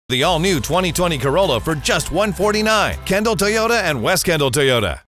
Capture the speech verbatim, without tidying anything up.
The all-new twenty twenty Corolla for just one hundred forty-nine dollars. Kendall Toyota and West Kendall Toyota.